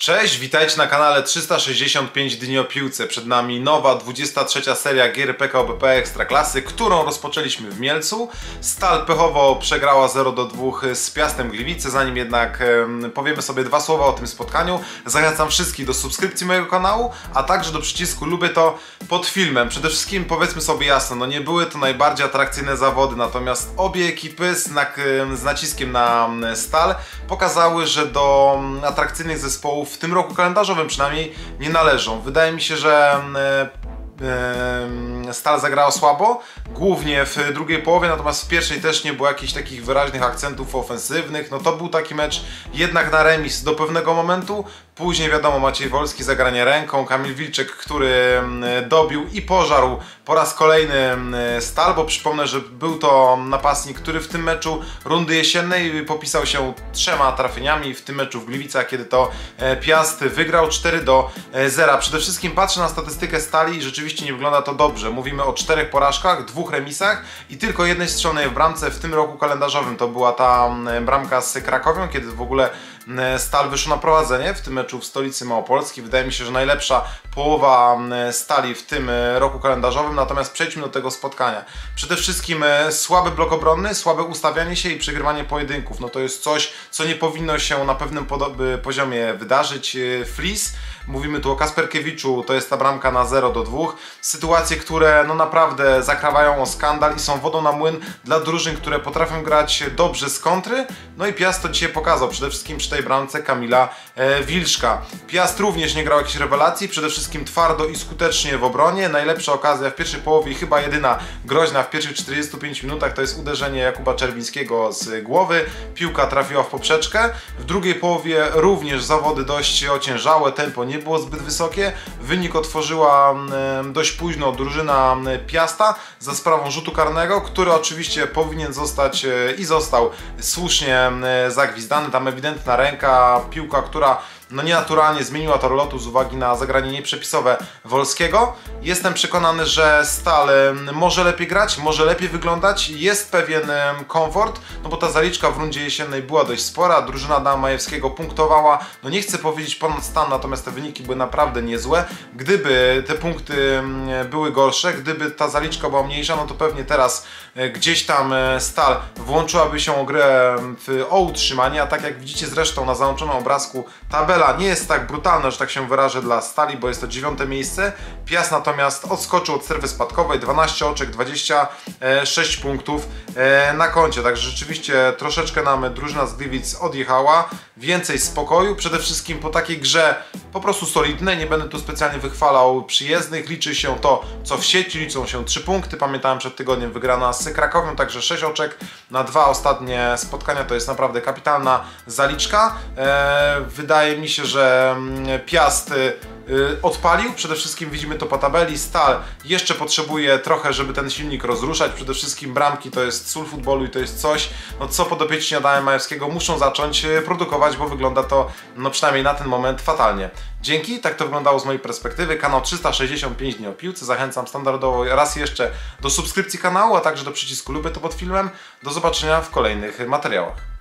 Cześć, witajcie na kanale 365 dni o piłce. Przed nami nowa 23. seria gier PKO BP Ekstraklasy, którą rozpoczęliśmy w Mielcu. Stal Pechowo przegrała 0-2 z Piastem Gliwice. Zanim jednak powiemy sobie dwa słowa o tym spotkaniu, zachęcam wszystkich do subskrypcji mojego kanału, a także do przycisku lubię to pod filmem. Przede wszystkim powiedzmy sobie jasno, no nie były to najbardziej atrakcyjne zawody, natomiast obie ekipy z naciskiem na Stal pokazały, że do atrakcyjnych zespołów w tym roku kalendarzowym przynajmniej nie należą. Wydaje mi się, że Stal zagrała słabo, głównie w drugiej połowie, natomiast w pierwszej też nie było jakichś takich wyraźnych akcentów ofensywnych. No to był taki mecz jednak na remis do pewnego momentu. Później wiadomo, Maciej Wolski zagranie ręką, Kamil Wilczek, który dobił i pożarł po raz kolejny Stal, bo przypomnę, że był to napastnik, który w tym meczu rundy jesiennej popisał się 3 trafieniami w tym meczu w Gliwicach, kiedy to Piast wygrał 4-0. Przede wszystkim patrzę na statystykę Stali i rzeczywiście nie wygląda to dobrze. Mówimy o 4 porażkach, 2 remisach i tylko jednej strzelonej w bramce w tym roku kalendarzowym. To była ta bramka z Krakowią, kiedy w ogóle Stal wyszło na prowadzenie w tym meczu w stolicy Małopolski. Wydaje mi się, że najlepsza połowa Stali w tym roku kalendarzowym, natomiast przejdźmy do tego spotkania. Przede wszystkim słaby blok obronny, słabe ustawianie się i przegrywanie pojedynków. No to jest coś, co nie powinno się na pewnym poziomie wydarzyć. Flis, mówimy tu o Kasperkiewiczu, to jest ta bramka na 0-2. Sytuacje, które no naprawdę zakrawają o skandal i są wodą na młyn dla drużyn, które potrafią grać dobrze z kontry. No i Piast to dzisiaj pokazał, przede wszystkim przy tej bramce Kamila Wilczka. Piast również nie grał jakichś rewelacji, przede wszystkim twardo i skutecznie w obronie. Najlepsza okazja w pierwszej połowie i chyba jedyna groźna w pierwszych 45 minutach to jest uderzenie Jakuba Czerwińskiego z głowy. Piłka trafiła w poprzeczkę. W drugiej połowie również zawody dość ociężałe, tempo nie było zbyt wysokie. Wynik otworzyła dość późno drużyna Piasta za sprawą rzutu karnego, który oczywiście powinien zostać i został słusznie zagwizdany. Tam ewidentna ręka, piłka, która no nienaturalnie zmieniła tor lotu z uwagi na zagranie nieprzepisowe Wolskiego. Jestem przekonany, że Stal może lepiej grać, może lepiej wyglądać, jest pewien komfort, no bo ta zaliczka w rundzie jesiennej była dość spora, drużyna Adama Majewskiego punktowała, no nie chcę powiedzieć ponad stan, natomiast te wyniki były naprawdę niezłe. Gdyby te punkty były gorsze, gdyby ta zaliczka była mniejsza, no to pewnie teraz gdzieś tam Stal włączyłaby się o grę o utrzymanie, a tak jak widzicie zresztą na załączonym obrazku, tabela nie jest tak brutalna, że tak się wyrażę, dla Stali, bo jest to 9. miejsce. Piast natomiast odskoczył od strefy spadkowej, 12 oczek, 26 punktów na koncie, także rzeczywiście troszeczkę nam drużyna z Gliwic odjechała, więcej spokoju, przede wszystkim po takiej grze po prostu solidnej, nie będę tu specjalnie wychwalał przyjezdnych, liczy się to, co w sieci, liczą się 3 punkty, pamiętałem przed tygodniem wygrana z Krakowią, także 6 oczek na 2 ostatnie spotkania, to jest naprawdę kapitalna zaliczka. Wydaje mi się, że Piast odpalił, przede wszystkim widzimy to po tabeli. Stal jeszcze potrzebuje trochę, żeby ten silnik rozruszać, przede wszystkim bramki to jest sól futbolu i to jest coś, no co podopieczni Adama Majewskiego muszą zacząć produkować, bo wygląda to, no przynajmniej na ten moment, fatalnie. Dzięki, tak to wyglądało z mojej perspektywy. Kanał 365 dni o piłce, zachęcam standardowo raz jeszcze do subskrypcji kanału, a także do przycisku lubię to pod filmem. Do zobaczenia w kolejnych materiałach.